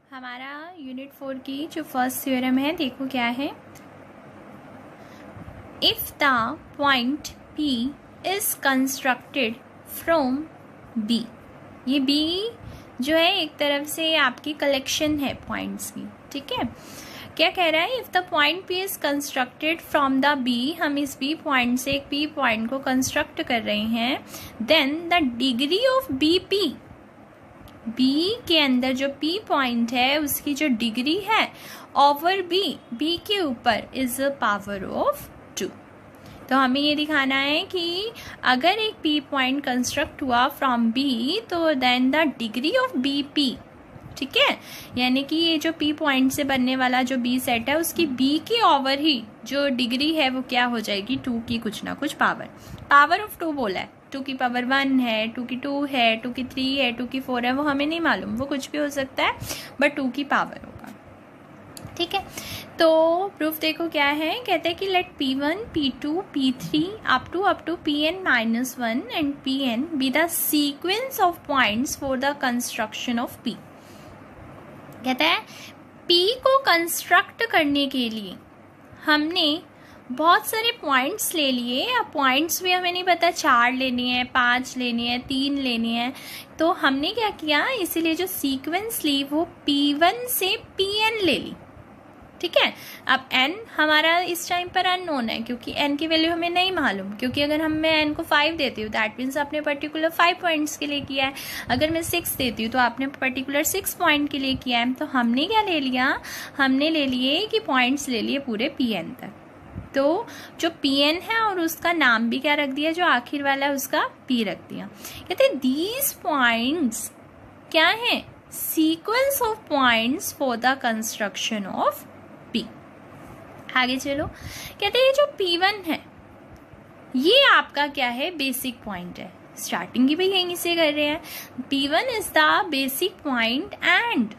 हमारा यूनिट 4 की जो फर्स्ट थ्योरम है, देखो क्या है। If the point P is constructed from B, ये B जो है एक तरफ से आपकी कलेक्शन है पॉइंट्स की, ठीक है। क्या कह रहा है, if the point P is constructed from the B, हम इस B पॉइंट से एक P पॉइंट को कंस्ट्रक्ट कर रहे हैं, then the degree of BP, B के अंदर जो P पॉइंट है उसकी जो डिग्री है ओवर B के ऊपर इज अ पावर ऑफ 2। तो हमें ये दिखाना है कि अगर एक P पॉइंट कंस्ट्रक्ट हुआ फ्रॉम B, तो then the degree of BP, ठीक है, यानी कि ये जो P पॉइंट से बनने वाला जो B सेट है उसकी B की ओवर ही जो डिग्री है वो क्या हो जाएगी, 2 की कुछ ना कुछ पावर ऑफ 2 बोला है। 2 की पावर 1 है, 2 की 2 है, 2 की 3 है, 2 की 4 है, वो हमें नहीं मालूम, वो कुछ भी हो सकता है, बट 2 की पावर होगा, ठीक है। तो प्रूफ देखो क्या है, कहते हैं कि let P1, P2, P3 up to Pn minus 1 and Pn be the sequence of points for the construction of P। कहता है P को कंस्ट्रक्ट करने के लिए हमने बहुत सारे पॉइंट्स ले लिए। अब पॉइंट्स भी हमें नहीं पता 4 लेनी है, 5 लेनी है, 3 लेनी है, तो हमने क्या किया, इसीलिए जो सीक्वेंस ली वो P1 से Pn ले ली, ठीक है। अब n हमारा इस टाइम पर अननोन है क्योंकि n की वैल्यू हमें नहीं मालूम, क्योंकि अगर मैं n को 5 देती हूँ दैट मीन्स आपने पर्टिकुलर 5 पॉइंट्स के लिए किया है, अगर मैं 6 देती हूँ तो आपने पर्टिकुलर 6 पॉइंट के लिए किया है। तो हमने क्या ले लिया, हमने ले लिए कि पॉइंट्स ले लिए पूरे Pn तक। तो जो Pn है और उसका नाम भी क्या रख दिया, जो आखिर वाला है उसका P रख दिया। कहते हैं दीज पॉइंट्स क्या है, sequence of points for the construction of P। आगे चलो, कहते हैं जो P1 है ये आपका क्या है, बेसिक पॉइंट है। स्टार्टिंग की भी यहीं से कर रहे हैं। P1 is the basic point and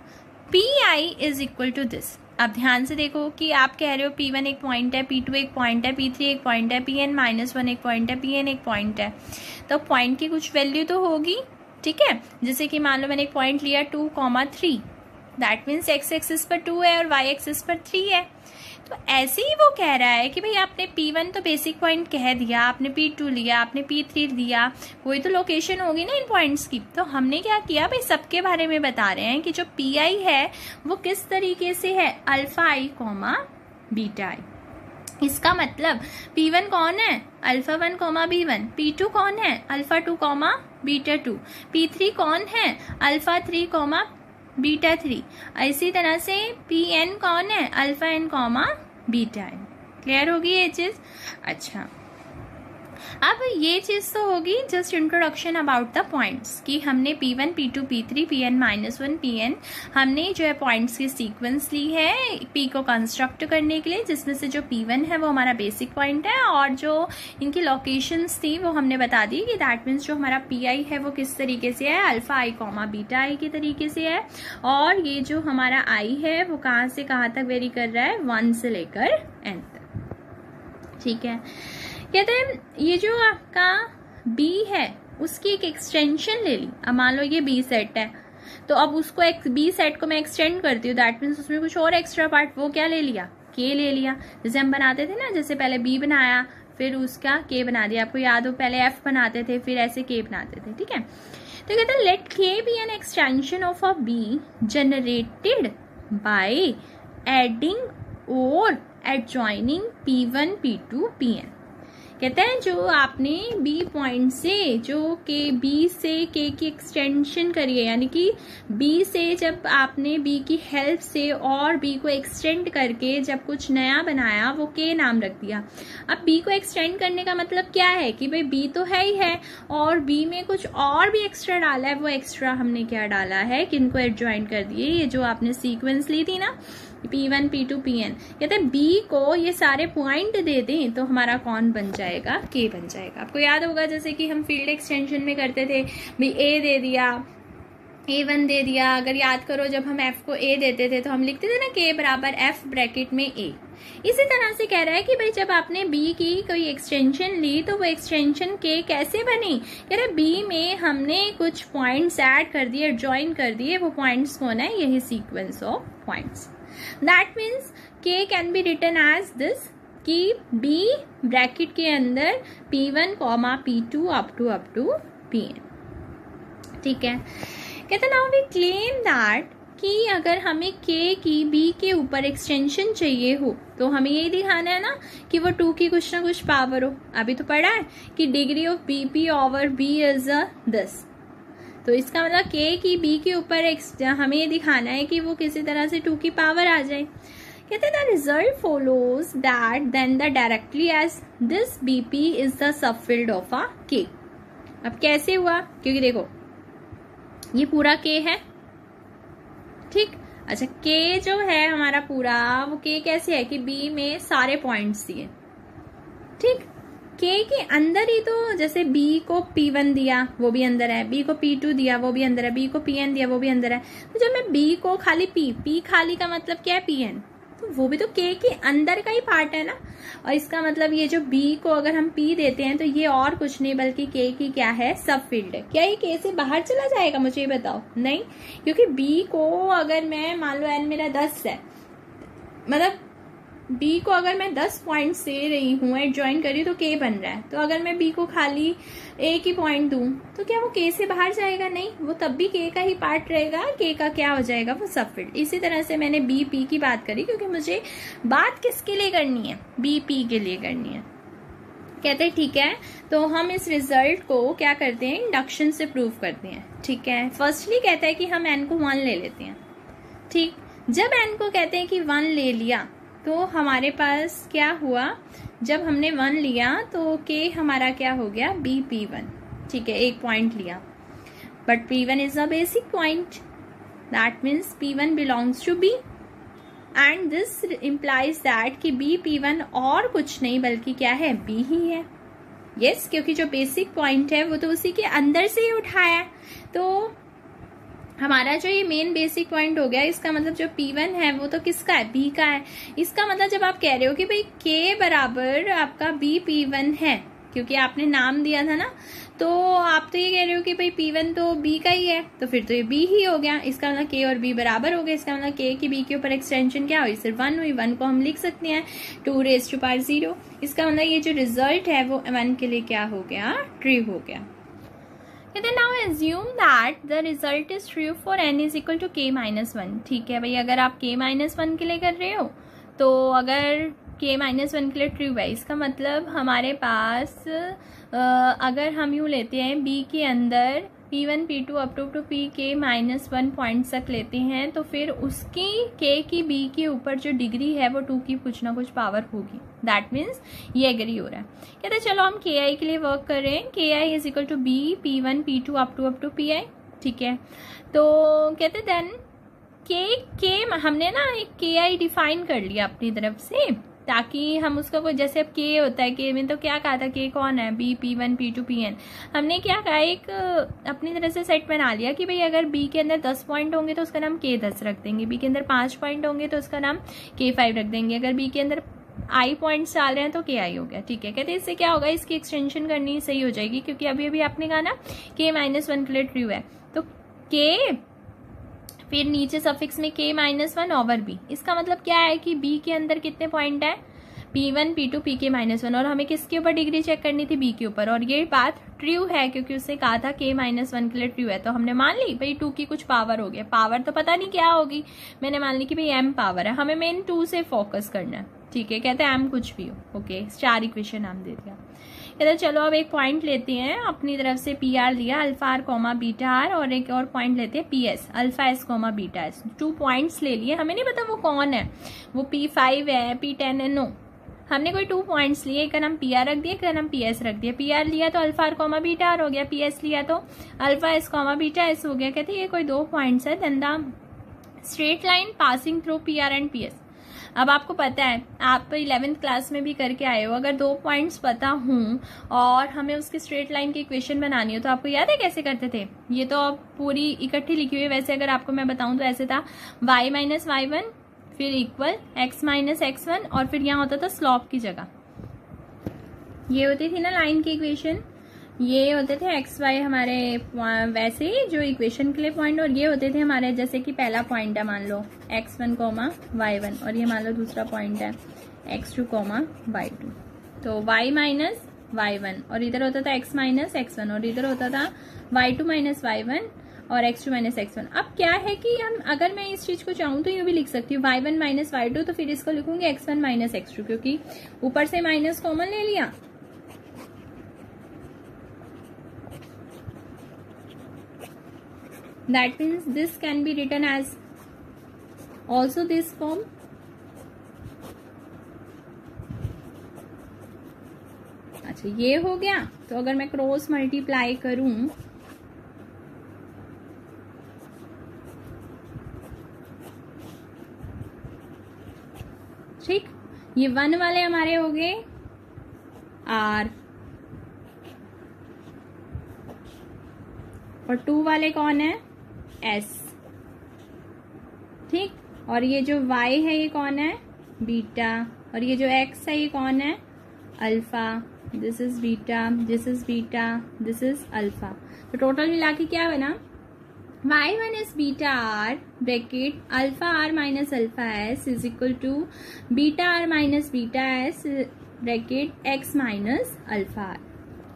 Pi is equal to this. अब ध्यान से देखो कि आप कह रहे हो P1 एक पॉइंट है, P2 एक पॉइंट है, P3 एक पॉइंट है, Pn माइनस 1 एक पॉइंट है, Pn एक पॉइंट है, तो पॉइंट की कुछ वैल्यू तो होगी, ठीक है। जैसे कि मान लो मैंने एक पॉइंट लिया 2,3, दैट मीन्स x एक्सिस पर 2 है और y एक्सिस पर 3 है। तो ऐसे ही वो कह रहा है कि भाई आपने P1 तो बेसिक पॉइंट कह दिया, आपने P2 लिया, आपने P3 दिया, कोई तो लोकेशन होगी ना इन पॉइंट्स की। तो हमने क्या किया, भाई सबके बारे में बता रहे हैं कि जो Pi है वो किस तरीके से है, अल्फा i बीटा i। इसका मतलब P1 कौन है, अल्फा 1 B1, P2 कौन है, अल्फा 2 बीटा 2, P3 कौन है, अल्फा 3 बीटा 3। इसी तरह से Pn कौन है, alpha n beta n। Clear होगी ये चीज। अच्छा, अब ये चीज तो होगी just introduction about the points कि हमने P1, P2, P3, Pn minus 1, Pn हमने जो है पॉइंट्स की सीक्वेंस ली है P को कंस्ट्रक्ट करने के लिए, जिसमें से जो P1 है वो हमारा बेसिक पॉइंट है और जो इनकी लोकेशंस थी वो हमने बता दी कि दैट मीन्स जो हमारा Pi है वो किस तरीके से है, अल्फा i बीटा i के तरीके से है, और ये जो हमारा i है वो कहाँ से कहाँ तक वेरी कर रहा है, 1 से लेकर n तक, ठीक है। कहते हैं ये जो आपका B है उसकी एक एक्सटेंशन ले ली। अब मान लो ये B सेट है, तो अब उसको B सेट को मैं एक्सटेंड करती हूँ, दैट मीन्स उसमें कुछ और एक्स्ट्रा पार्ट वो क्या ले लिया, K ले लिया। जैसे हम बनाते थे ना, जैसे पहले B बनाया फिर उसका K बना दिया, आपको याद हो पहले F बनाते थे फिर ऐसे K बनाते थे, ठीक है। तो कहते हैं let K be an extension of a B generated by adding और एडजॉइनिंग P1, P2, Pn। कहते हैं जो आपने B पॉइंट से जो B से K की एक्सटेंशन करी है, यानी कि B से जब आपने B की हेल्प से और B को एक्सटेंड करके जब कुछ नया बनाया वो K नाम रख दिया। अब B को एक्सटेंड करने का मतलब क्या है कि भाई B तो है ही है और B में कुछ और भी एक्स्ट्रा डाला है, वो एक्स्ट्रा हमने क्या डाला है, किनको एडजॉइन कर दिए, ये जो आपने सीक्वेंस ली थी ना P1, P2, Pn। कहते हैं B को ये सारे पॉइंट दे दें तो हमारा कौन बन जाएगा, K बन जाएगा। आपको याद होगा जैसे कि हम फील्ड एक्सटेंशन में करते थे, भाई A दे दिया, A1 दे दिया। अगर याद करो जब हम F को A देते थे तो हम लिखते थे ना K बराबर F ब्रैकेट में A। इसी तरह से कह रहा है कि भाई जब आपने B की कोई एक्सटेंशन ली तो वो एक्सटेंशन K कैसे बनी। कह रहा है B में हमने कुछ पॉइंट्स ऐड कर दिए, ज्वाइन कर दिए। वो पॉइंट्स कौन है, यही sequence of points. That means K can be written as this कि B ब्रैकेट के अंदर P1, P2 up to Pn। ठीक है, कहते नाउ वी क्लेम दैट कि अगर हमें K की B के ऊपर एक्सटेंशन चाहिए हो तो हमें यही दिखाना है ना कि वो 2 की कुछ ना कुछ पावर हो। अभी तो पढ़ा है कि degree of BP over B is 10। तो इसका मतलब K की B के ऊपर हमें ये दिखाना है कि वो किसी तरह से 2 की पावर आ जाए। कहते the result follows that then the directly as this BP is the subfield of a K। अब कैसे हुआ, क्योंकि देखो ये पूरा K है, ठीक। अच्छा, K जो है हमारा पूरा, वो K कैसे है कि B में सारे पॉइंट्स दिए, ठीक। K के अंदर ही तो जैसे B को P1 दिया वो भी अंदर है, B को P2 दिया वो भी अंदर है, B को Pn दिया वो भी अंदर है। तो जब मैं B को खाली P खाली का मतलब क्या है Pn, तो वो भी तो K के अंदर का ही पार्ट है ना। और इसका मतलब ये जो B को अगर हम P देते हैं तो ये और कुछ नहीं बल्कि K की क्या है, सब फील्ड है। क्या ये K से बाहर चला जाएगा, मुझे ये बताओ। नहीं, क्योंकि B को अगर मैं मान लो n मेरा 10 है, मतलब B को अगर मैं 10 पॉइंट्स दे रही हूँ, एड ज्वाइन कर रही हूँ तो K बन रहा है। तो अगर मैं B को खाली एक ही पॉइंट दूं तो क्या वो K से बाहर जाएगा, नहीं, वो तब भी K का ही पार्ट रहेगा। K का क्या हो जाएगा, वो सब फील्ड। इसी तरह से मैंने B P की बात करी क्योंकि मुझे बात किसके लिए करनी है, B P के लिए करनी है। कहते हैं ठीक है, तो हम इस रिजल्ट को क्या करते हैं, इंडक्शन से प्रूव करते हैं। ठीक है, फर्स्टली कहता है कि हम n को 1 ले लेते हैं, ठीक। जब n को कहते हैं कि 1 ले लिया तो हमारे पास क्या हुआ, जब हमने 1 लिया तो K हमारा क्या हो गया, BP1, ठीक है, एक पॉइंट लिया। But P1 is a basic point, that means P1 belongs to B and this implies that कि BP1 और कुछ नहीं बल्कि क्या है, B ही है। यस, क्योंकि जो बेसिक पॉइंट है वो तो उसी के अंदर से ही उठाया है। तो हमारा जो ये मेन बेसिक पॉइंट हो गया, इसका मतलब जो P1 है वो तो किसका है, B का है। इसका मतलब जब आप कह रहे हो कि भाई K बराबर आपका BP1 है, क्योंकि आपने नाम दिया था ना, तो आप तो ये कह रहे हो कि भाई P1 तो B का ही है, तो फिर तो ये B ही हो गया। इसका मतलब K और B बराबर हो गया। इसका मतलब K की B के ऊपर एक्सटेंशन क्या हुई, सिर्फ 1 हुई। 1 को हम लिख सकते हैं 2 raised to power 0। इसका मतलब ये जो रिजल्ट है वो 1 के लिए क्या हो गया, ट्रू हो गया। कहते now assume that the result is true for n is equal to K-1। ठीक है भाई, अगर आप K-1 के लिए कर रहे हो तो अगर K-1 के लिए ट्रू है, इसका मतलब हमारे पास अगर हम यूँ लेते हैं B के अंदर P1 P2 up to Pk-1 points तक लेते हैं तो फिर उसकी K की B के ऊपर जो डिग्री है वो 2 की कुछ ना कुछ पावर होगी। दैट मीन्स ये एग्री हो रहा है। कहते चलो हम Ki के लिए वर्क कर रहे हैं। Ki is equal to B P1 P2 up to Pi। ठीक है, तो कहते देन K हमने ना एक Ki डिफाइन कर लिया अपनी तरफ से, ताकि हम उसका कोई, जैसे अब K होता है, K में तो क्या कहा था, K कौन है, B P1 P2 Pn। हमने क्या कहा, एक अपनी तरह से सेट बना लिया कि भाई अगर B के अंदर 10 पॉइंट होंगे तो उसका नाम K10 रख देंगे, B के अंदर 5 पॉइंट होंगे तो उसका नाम K5 रख देंगे, अगर B के अंदर I पॉइंट्स डाल रहे हैं तो Ki हो गया। ठीक है, कहते हैं इससे क्या होगा, इसकी एक्सटेंशन करनी सही हो जाएगी, क्योंकि अभी अभी आपने कहा ना K-1 के लिए ट्रू है, तो K फिर नीचे सफिक्स में K-1 ओवर B। इसका मतलब क्या है कि B के अंदर कितने पॉइंट है, P1 P2 Pk-1, और हमें किसके ऊपर डिग्री चेक करनी थी, B के ऊपर। और ये बात ट्रू है क्योंकि उसने कहा था K-1 के लिए ट्रू है, तो हमने मान ली भाई 2 की कुछ पावर हो गया। पावर तो पता नहीं क्या होगी, मैंने मान ली कि भाई m पावर है, हमें मेन 2 से फोकस करना है। ठीक है, कहते हैं m कुछ भी हो। ओके, स्टार इक्वेशन नाम दे दिया। कहते चलो अब एक पॉइंट लेते हैं, अपनी तरफ से PR लिया alpha r comma beta r, और एक और पॉइंट लेते हैं PS alpha s comma beta s. 2 points ले लिए, हमें नहीं पता वो कौन है, वो P5 है P10 है, नो, हमने कोई 2 पॉइंट्स लिए, एक का नाम PR रख दिया, एक का नाम PS रख दिया। PR लिया तो alpha r comma beta r हो गया, PS लिया तो alpha s comma beta s हो गया। कहते ये कोई 2 पॉइंट्स है, then the straight line passing through PR and PS। अब आपको पता है, आप 11th क्लास में भी करके आए हो, अगर 2 पॉइंट्स पता हूं और हमें उसकी स्ट्रेट लाइन की इक्वेशन बनानी हो तो आपको याद है कैसे करते थे? ये तो अब पूरी इकट्ठी लिखी हुई है। वैसे अगर आपको मैं बताऊं तो ऐसे था y माइनस y1 फिर इक्वल x माइनस x1 और फिर यहाँ होता था स्लॉप की जगह ये होती थी ना लाइन की इक्वेशन, ये होते थे एक्स वाई हमारे वैसे ही जो इक्वेशन के लिए पॉइंट, और ये होते थे हमारे जैसे कि पहला पॉइंट है मान लो x1 कोमा y1 और ये मान लो दूसरा पॉइंट है x2 कोमा y2, तो y माइनस y1 और इधर होता था x माइनस x1 और इधर होता था y2 माइनस y1 और x2 माइनस x1। अब क्या है कि हम अगर मैं इस चीज को चाहूँ तो ये भी लिख सकती हूँ y1 माइनस y2, तो फिर इसको लिखूंगी x1 माइनस x2 क्योंकि ऊपर से माइनस कॉमन ले लिया। That means this can be written as also this form. अच्छा ये हो गया, तो अगर मैं क्रॉस मल्टीप्लाई करूं ठीक, ये 1 वाले हमारे हो गए R और 2 वाले कौन है S, ठीक, और ये जो Y है ये कौन है बीटा और ये जो X है ये कौन है alpha. This is beta, this is beta, this is alpha. तो टोटल मिला के क्या बना y1 is beta r bracket alpha r minus alpha s is equal to beta r minus beta s bracket x minus alpha r।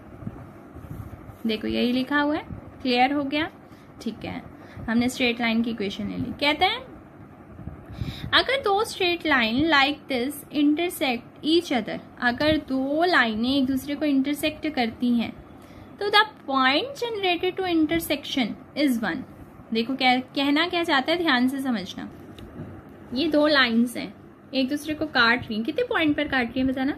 देखो यही लिखा हुआ है, क्लियर हो गया? ठीक है, हमने स्ट्रेट लाइन की इक्वेशन ले ली। कहते हैं अगर 2 straight line like this intersect each other, अगर 2 लाइनें एक दूसरे को इंटरसेक्ट करती हैं तो the point generated to intersection is 1। देखो क्या कहना क्या चाहता है, ध्यान से समझना। ये 2 लाइन्स हैं एक दूसरे को काट रही हैं, कितने पॉइंट पर काट रही हैं बताना?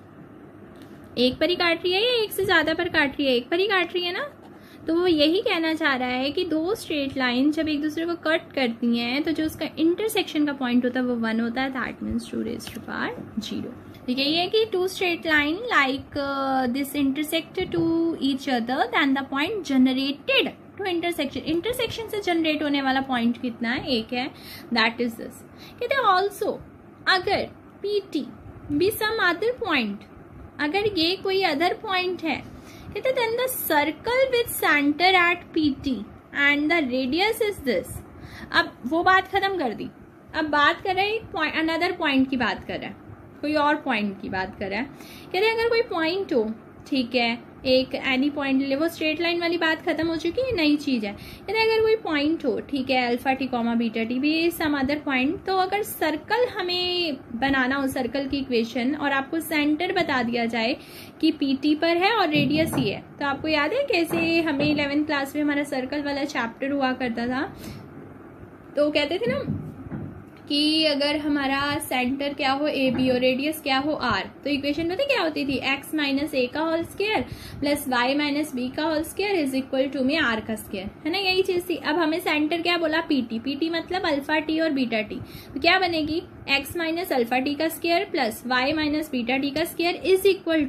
एक पर ही काट रही है या एक से ज्यादा पर काट रही है? एक पर ही काट रही है ना। तो वो यही कहना चाह रहा है कि 2 स्ट्रेट लाइन जब एक दूसरे को कट करती हैं तो जो उसका इंटरसेक्शन का पॉइंट होता है वो 1 होता है। That means 2 raised to power 0। ठीक है, ये कि 2 straight line like this intersect to each other then the point generated to intersection. Intersection से जनरेट होने वाला पॉइंट कितना है? एक है, दैट इज दिस। कहते हैं ऑल्सो अगर PT be some other point, अगर ये कोई अदर पॉइंट है, कहते then the circle with centre at PT and the radius is this. अब वो बात खत्म कर दी, अब बात कर रहे हैं अनदर पॉइंट की बात कर रहा है, कोई और पॉइंट की बात कर रहा है। कहते हैं अगर कोई पॉइंट हो, ठीक है, एक एनी पॉइंट ले, वो स्ट्रेट लाइन वाली बात खत्म हो चुकी है, नई चीज है। कहते हैं अगर कोई पॉइंट हो, ठीक है, alpha t comma beta t भी सम अदर पॉइंट, तो अगर सर्कल हमें बनाना हो, सर्कल की इक्वेशन, और आपको सेंटर बता दिया जाए कि PT पर है और रेडियस ही है, तो आपको याद है कैसे हमें 11th क्लास में हमारा सर्कल वाला चैप्टर हुआ करता था। तो कहते थे ना कि अगर हमारा सेंटर क्या हो AB और रेडियस क्या हो R, तो इक्वेशन पता क्या होती थी? x माइनस A का whole square plus y minus B का whole square is equal to में R का स्क्वायर, है ना, यही चीज थी। अब हमें सेंटर क्या बोला? PT मतलब अल्फा टी और बीटा टी, तो क्या बनेगी? x माइनस अल्फा टी का square plus y minus beta t का स्क्वायर इज इक्वल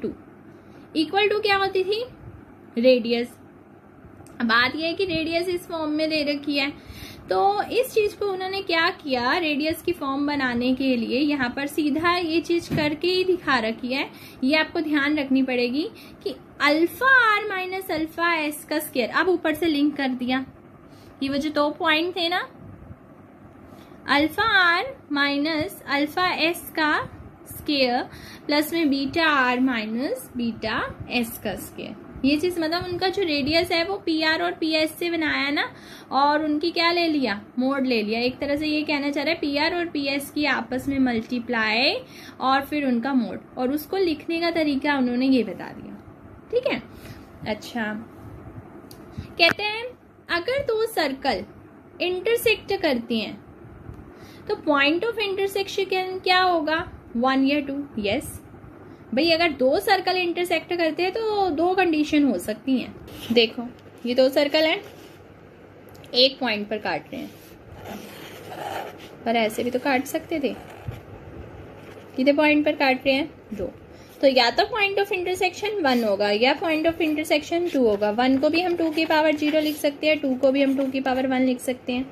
टू क्या होती थी? रेडियस। बात यह है कि रेडियस इस फॉर्म में दे रखी है, तो इस चीज को उन्होंने क्या किया, रेडियस की फॉर्म बनाने के लिए यहाँ पर सीधा ये चीज करके ही दिखा रखी है। ये आपको ध्यान रखनी पड़ेगी कि alpha R minus alpha S का स्क्वायर, अब ऊपर से लिंक कर दिया। ये वो जो 2 पॉइंट थे ना, alpha R minus alpha S का स्क्वायर प्लस में beta R minus beta S का स्क्वायर, ये चीज मतलब उनका जो रेडियस है वो PR और PS से बनाया ना, और उनकी क्या ले लिया? मोड ले लिया। एक तरह से ये कहना चाह रहा है PR और PS की आपस में मल्टीप्लाई और फिर उनका मोड, और उसको लिखने का तरीका उन्होंने ये बता दिया। ठीक है, अच्छा, कहते हैं अगर 2 सर्कल इंटरसेक्ट करती हैं तो पॉइंट ऑफ इंटरसेक्शन क्या होगा? 1 या 2। यस भाई, अगर 2 सर्कल इंटरसेक्ट करते हैं तो 2 कंडीशन हो सकती हैं। देखो ये 2 सर्कल हैं, एक पॉइंट पर काट रहे हैं, पर ऐसे भी तो काट सकते थे। कितने पॉइंट पर काट रहे हैं? 2। तो या तो पॉइंट ऑफ इंटरसेक्शन 1 होगा या पॉइंट ऑफ इंटरसेक्शन 2 होगा। 1 को भी हम 2 की पावर 0 लिख सकते हैं, 2 को भी हम 2 की पावर 1 लिख सकते हैं,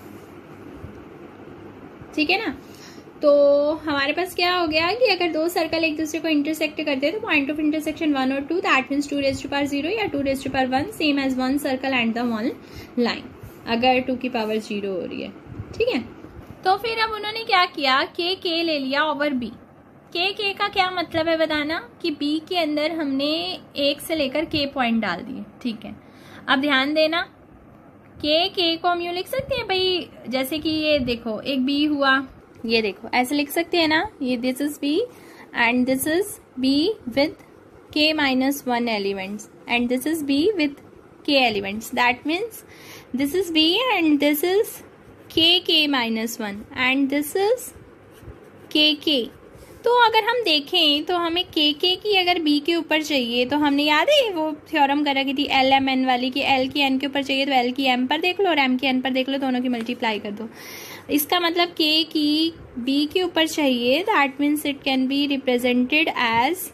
ठीक है ना। तो हमारे पास क्या हो गया कि अगर 2 सर्कल एक दूसरे को इंटरसेक्ट करते हैं तो पॉइंट ऑफ इंटरसेक्शन 1 और 2, that means 2 raise to power 0 या 2 raise to power 1 same as 1 circle and the 1 line, अगर 2 की पावर 0 हो रही है, ठीक है। तो फिर अब उन्होंने क्या किया, के ले लिया ओवर बी। के का क्या मतलब है बताना, कि बी के अंदर हमने 1 से लेकर के पॉइंट डाल दिए, ठीक है। अब ध्यान देना, के को हम यूँ लिख सकते हैं भाई, जैसे कि ये देखो एक बी हुआ, ये देखो ऐसे लिख सकते हैं ना, ये this is B and this is B with K minus 1 elements and this is B with K elements, that means this is B and this is K minus 1 and this is K. तो अगर हम देखें तो हमें के की अगर B के ऊपर चाहिए तो हमने याद है वो थ्योरम करा की थी एल एम एन वाली, कि एल की एन के ऊपर चाहिए तो एल की एम पर देख लो और एम की एन पर देख लो, दोनों की मल्टीप्लाई कर दो। इसका मतलब के की बी के ऊपर चाहिए, that means it can be represented as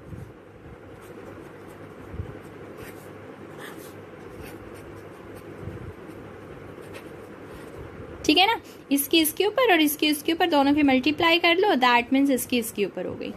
ठीक है ना, इसकी इसके ऊपर और इसकी इसके ऊपर दोनों की मल्टीप्लाई कर लो, दैट मीन्स इसकी इसके ऊपर हो गई।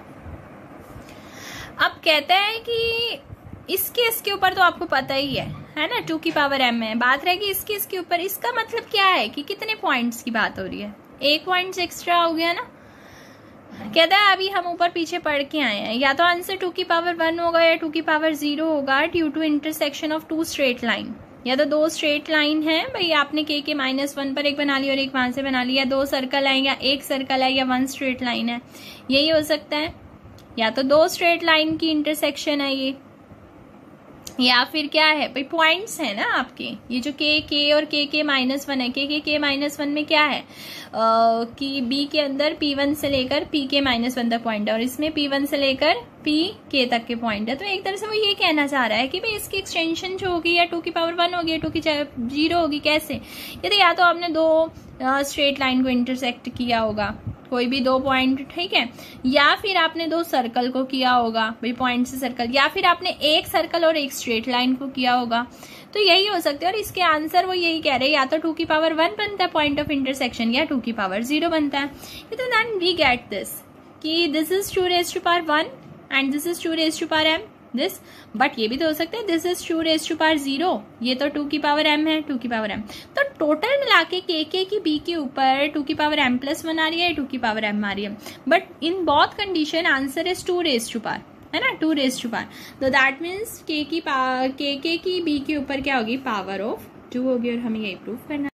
अब कहता है कि इसके इसके ऊपर तो आपको पता ही है ना, 2 की पावर m है, बात रहेगी इसके इसके ऊपर। इसका मतलब क्या है कि कितने पॉइंट्स की बात हो रही है, 1 पॉइंट एक्स्ट्रा हो गया ना। कहता है अभी हम ऊपर पीछे पढ़ के आए हैं, या तो आंसर 2 की पावर 1 होगा या 2 की पावर 0 होगा, due to intersection of 2 straight line. या तो 2 स्ट्रेट लाइन है भाई, आपने के माइनस 1 पर एक बना ली और एक वहां से बना लिया, 2 सर्कल है या 1 सर्कल है या 1 स्ट्रेट लाइन है, यही हो सकता है। या तो 2 स्ट्रेट लाइन की इंटरसेक्शन है ये, या फिर क्या है भाई पॉइंट्स है ना आपके, ये जो के और के माइनस 1 है, के माइनस 1 में क्या है कि बी के अंदर P1 से लेकर PK माइनस 1 तक पॉइंट है और इसमें P1 से लेकर PK तक के पॉइंट है। तो एक तरह से वो ये कहना चाह रहा है कि भाई इसकी एक्सटेंशन जो होगी या 2 की पावर 1 होगी या 2 की 0 होगी, कैसे, ये तो या तो आपने 2 स्ट्रेट लाइन को इंटरसेक्ट किया होगा, कोई भी 2 पॉइंट, ठीक है, या फिर आपने 2 सर्कल को किया होगा भाई, पॉइंट से सर्कल, या फिर आपने 1 सर्कल और 1 स्ट्रेट लाइन को किया होगा। तो यही हो सकता है और इसके आंसर वो यही कह रहे हैं, या तो 2 की पावर 1 बनता है पॉइंट ऑफ इंटरसेक्शन या 2 की पावर 0 बनता है। तो देन वी गेट दिस कि this is 2 raise to power 1 and this is 2 raise to power m this, but ये भी तो हो सकता है this is 2 raise to power 0, ये तो 2 की पावर m है, 2 की पावर m। तो टोटल मिला के के की बी के ऊपर 2 की पावर m प्लस 1 आ रही है, 2 की पावर m आ रही है, but in both condition answer is 2 raise to power, है ना, 2 रेज़ टू पावर। तो दैट मीन्स के की बी के ऊपर क्या होगी, पावर ऑफ 2 होगी और हमें यही प्रूफ करना